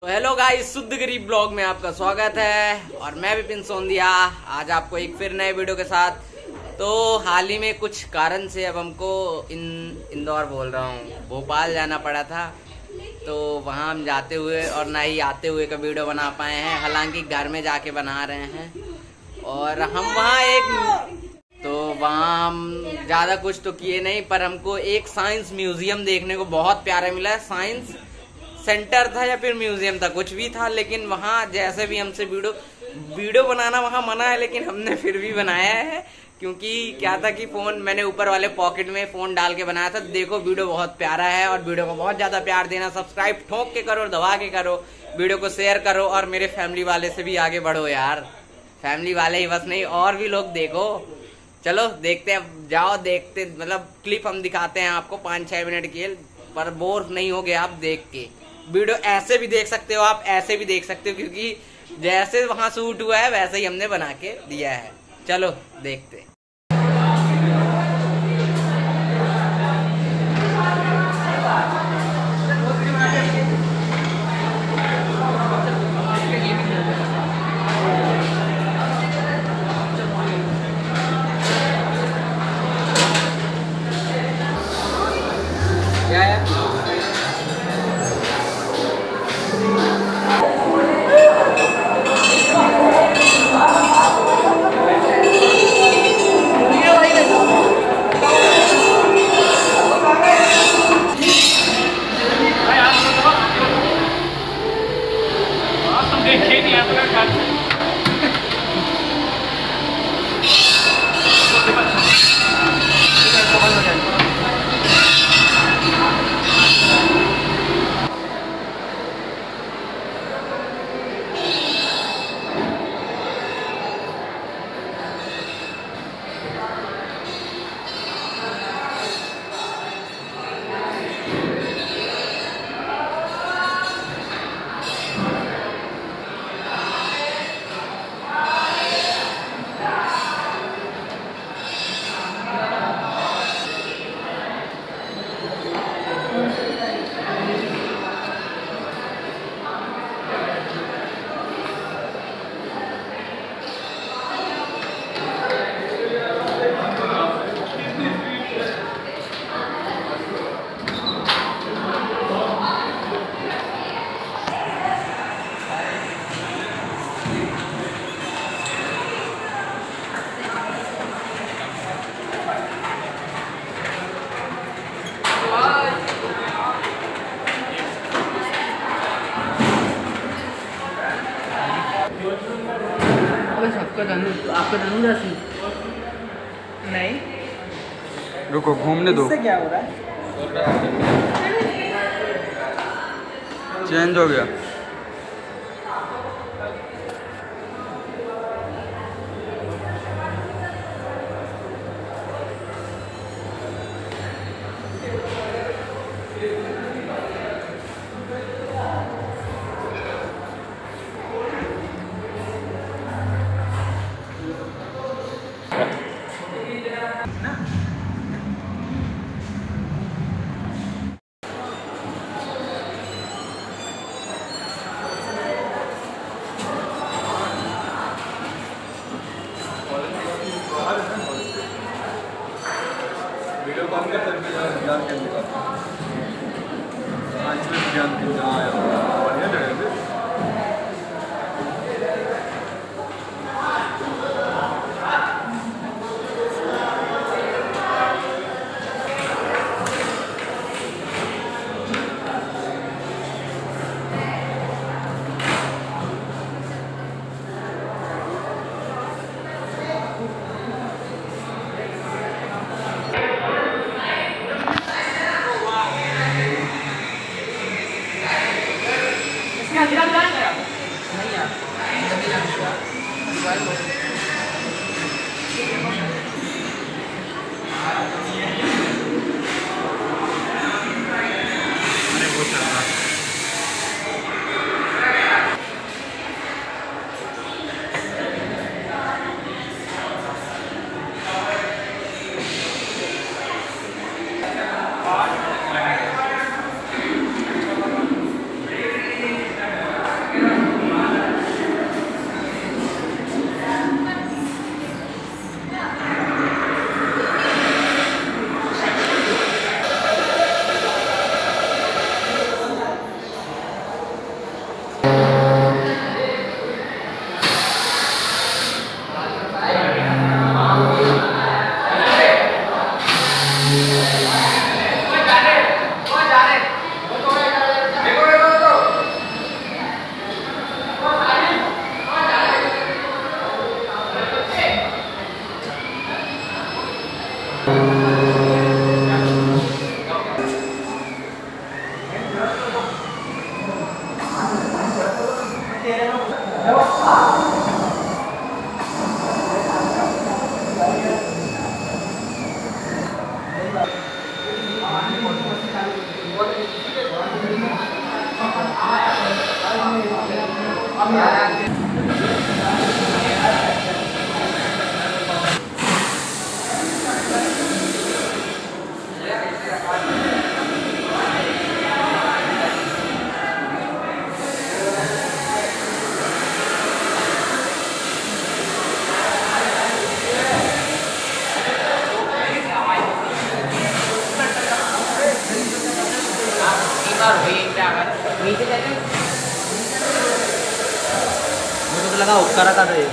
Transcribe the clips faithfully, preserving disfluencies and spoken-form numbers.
Hello guys, शुद्ध गरीब blog में आपका स्वागत है और मैं विपिन सोंदिया आज आपको एक फिर नए वीडियो के साथ। तो हाल ही में कुछ कारण से अब हमको इन इंदौर बोल रहा हूँ भोपाल जाना पड़ा था। तो वहाँ हम जाते हुए और ना ही आते हुए का वीडियो बना पाए हैं, हालांकि घर में जाके बना रहे हैं। और हम वहाँ एक तो वहाँ हम ज़्यादा कुछ तो किए नहीं, पर हमको एक साइंस म्यूजियम देखने को बहुत प्यारा मिला। साइंस सेंटर था या फिर म्यूजियम था, कुछ भी था, लेकिन वहाँ जैसे भी हमसे वीडियो वीडियो बनाना वहाँ मना है, लेकिन हमने फिर भी बनाया है। क्योंकि क्या था कि फोन मैंने ऊपर वाले पॉकेट में फोन डाल के बनाया था। देखो वीडियो बहुत प्यारा है और वीडियो को बहुत ज्यादा प्यार देना, सब्सक्राइब ठोक के करो, दबा के करो, वीडियो को शेयर करो और मेरे फैमिली वाले से भी आगे बढ़ो यार। फैमिली वाले ही बस नहीं, और भी लोग देखो। चलो देखते हैं, जाओ देखते, मतलब क्लिप हम दिखाते हैं आपको पाँच छह मिनट की, पर बोर नहीं हो गया आप देख के। वीडियो ऐसे भी देख सकते हो आप, ऐसे भी देख सकते हो, क्योंकि जैसे वहां शूट हुआ है वैसे ही हमने बना के दिया है। चलो देखते हैं। क्या है? आपका धनु आपका धनुराशि नहीं, रुको घूमने दो। इससे क्या हो रहा है? चेंज हो गया। वीडियो कॉल कर करके ज्ञान केंद्र का आज में ज्ञान केंद्र आया बढ़िया जगह है। मुझे तो लगा उपकारा का था ये।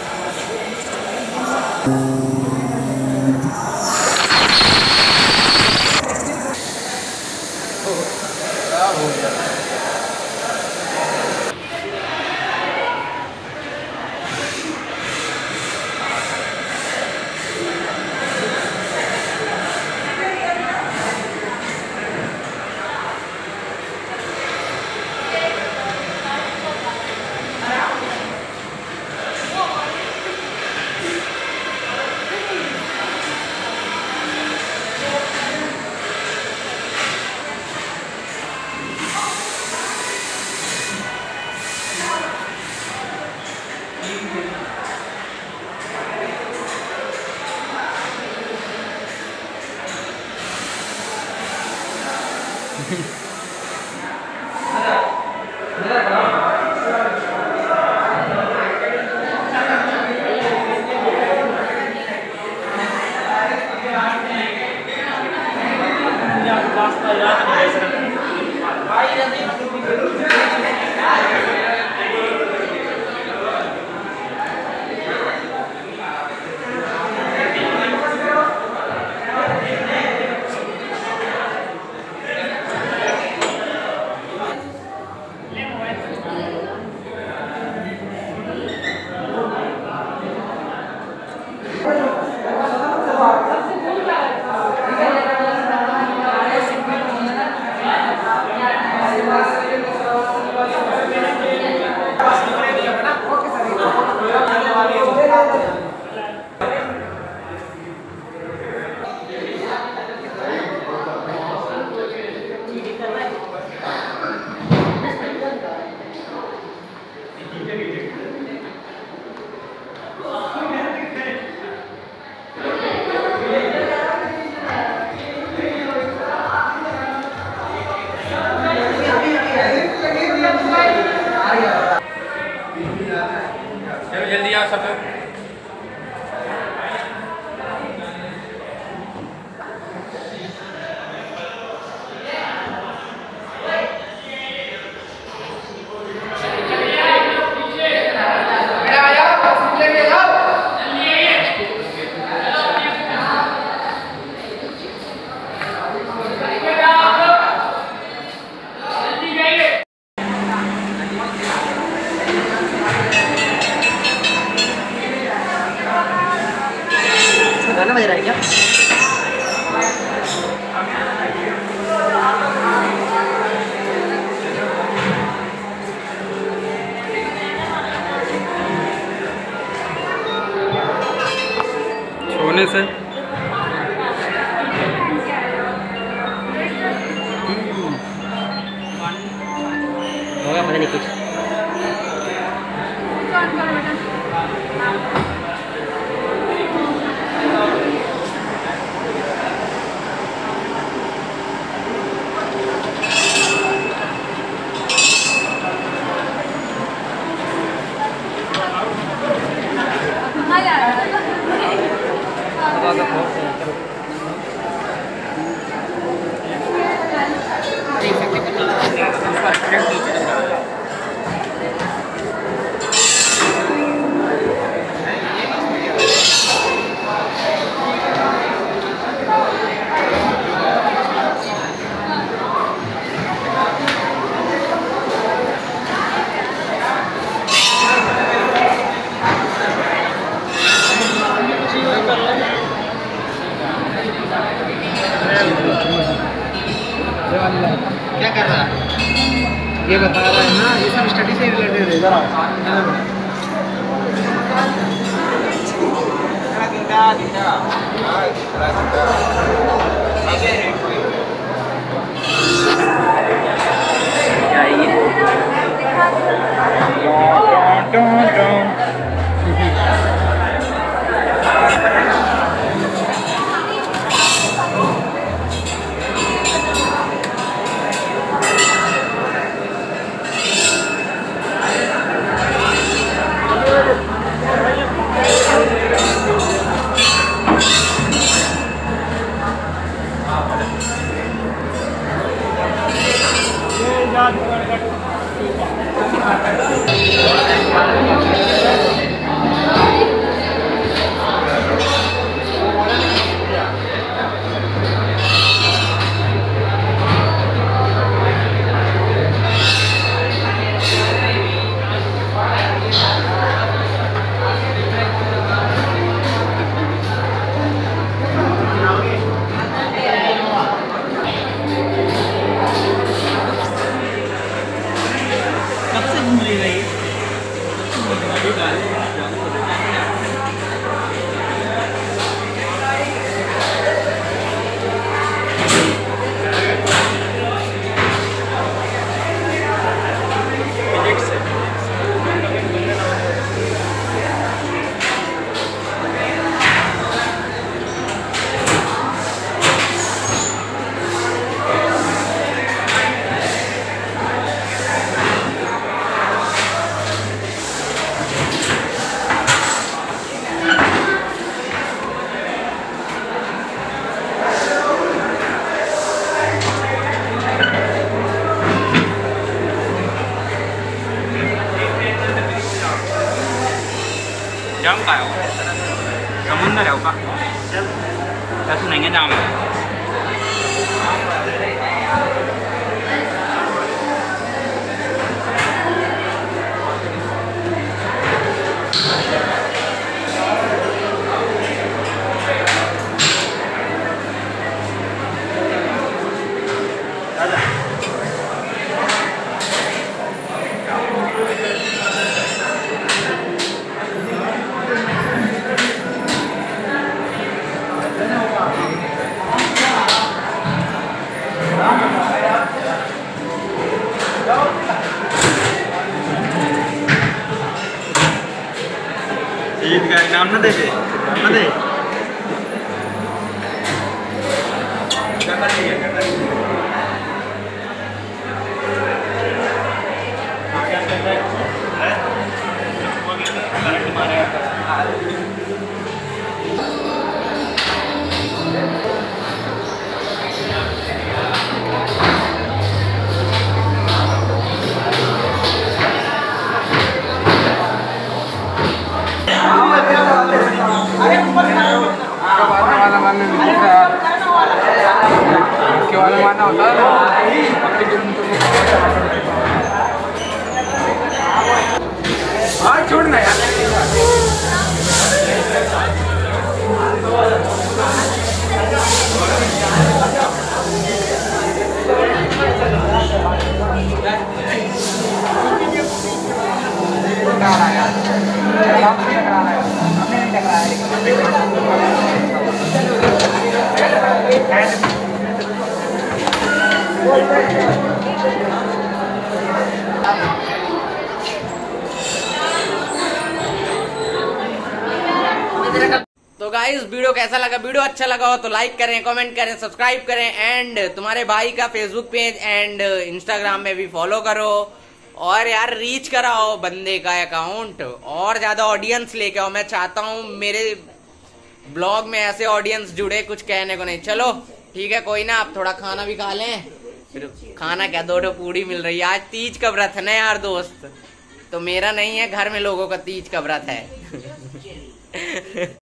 जल्दी आओ सब। गाना बज रहा है क्या? छोड़ने से होगा पता नहीं कुछ। क्या कर रहा है? ये बता रहा है ना, ये सब स्टडी से रिलेटेड है। इधर क्या है ये? जाम काय हो समुद्र आहे का त्याचं नाही जाम ईद का इनाम ना दे दे ना दे वाला होता हाँ छोड़ना यार तो गाइस वीडियो कैसा लगा? वीडियो अच्छा लगा हो तो लाइक करें, कमेंट करें, सब्सक्राइब करें एंड तुम्हारे भाई का फेसबुक पेज एंड इंस्टाग्राम में भी फॉलो करो और यार रीच कराओ बंदे का अकाउंट और ज्यादा ऑडियंस लेके आओ। मैं चाहता हूँ मेरे ब्लॉग में ऐसे ऑडियंस जुड़े, कुछ कहने को नहीं। चलो ठीक है, कोई ना, आप थोड़ा खाना भी खा लें। फिर खाना क्या, दो दो पूड़ी मिल रही है। आज तीज का व्रत है ना यार दोस्त, तो मेरा नहीं है, घर में लोगों का तीज का व्रत है।